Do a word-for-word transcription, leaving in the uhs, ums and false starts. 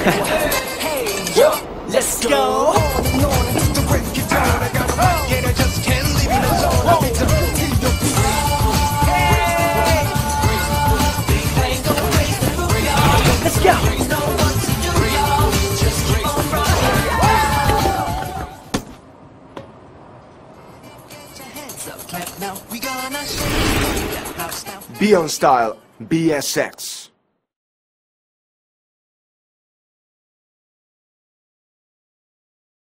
Hey, yo, let's go. Let's go. Beyond Style B S X.